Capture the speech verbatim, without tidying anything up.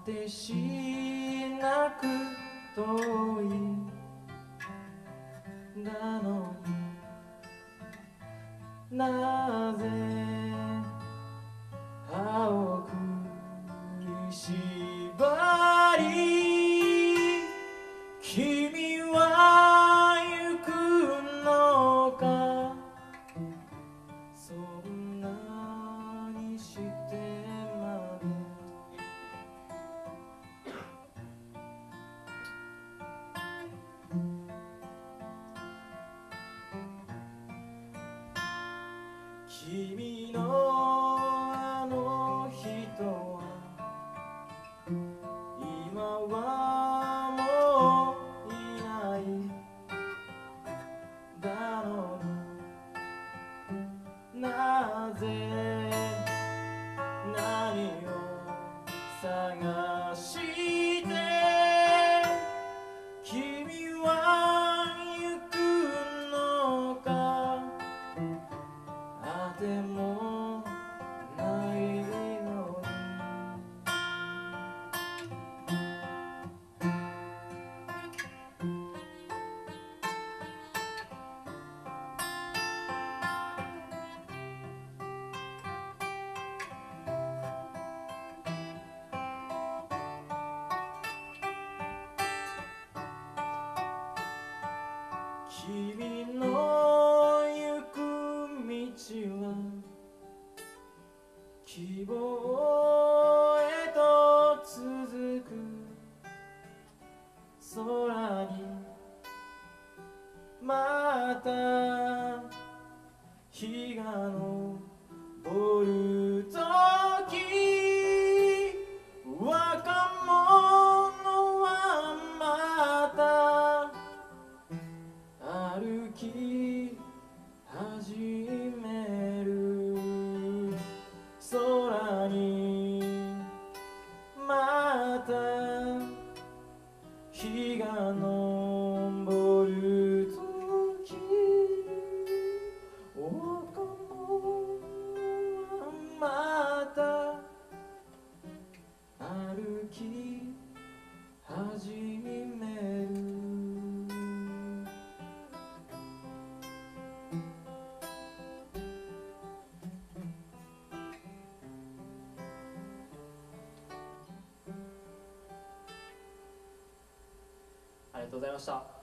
果てしなく遠いなのに、なぜ歯を食いしばり君は行くのか。そんなにしてまで君のあの人は今はもういないだろう。なぜ何を探して君は行くのか。あてもないのに。君の行く道は希望へと続く。空にまた日が昇るとき、若者はまた歩き始める。空にまた日が昇るとき、若者はまた歩き始める。ありがとうございました。